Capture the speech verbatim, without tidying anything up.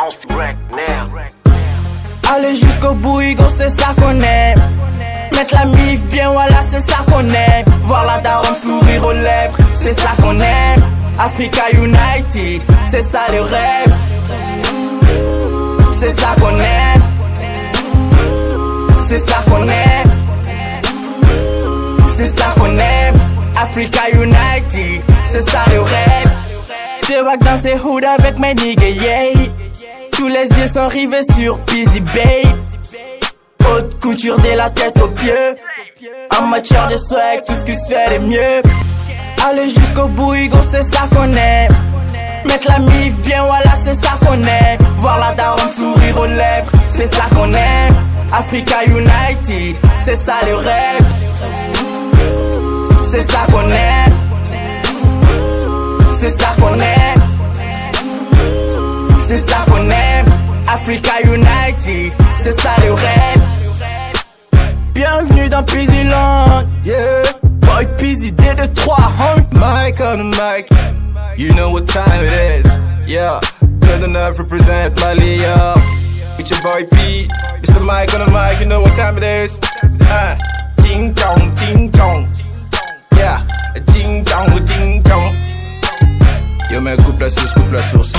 bounce the crack now. Aller jusqu'au bout, Hugo, c'est ça qu'on aime. Mettre la mif bien, voilà, c'est ça qu'on aime. Voir la daronne sourire aux lèvres, c'est ça qu'on aime. Africa United, c'est ça le rêve. C'est ça qu'on aime. C'est ça qu'on aime. C'est ça qu'on aime. Africa United, c'est ça le rêve. Je walk dans ces hoods avec mes niggas, yeah. Tous les yeux sont rivés sur Busy Babe. Haute couture de la tête aux pieds. En matière de swag, tout ce qui se fait de mieux. Aller jusqu'au bout, Hugo, c'est ça qu'on aime. Mettre la mif bien, voilà, c'est ça qu'on aime. Voir la daronne sourire aux lèvres, c'est ça qu'on aime. Africa United, c'est ça le rêve. C'est ça qu'on aime. C'est ça qu'on aime. C'est ça qu'on aime. Africa United, c'est ça le rêve. Bienvenue dans Pizzy Land. Yeah, Boy Pizzy D deux trois, hein. Mike on the mic. You know what time it is. Yeah, good enough represent Mali, yeah. It's your boy P, Mister Mike on the mic. You know what time it is. Uh, Ding dong, ding dong. Yeah, ding dong, ding dong. Yo, mais coupe la sauce, coupe la sauce.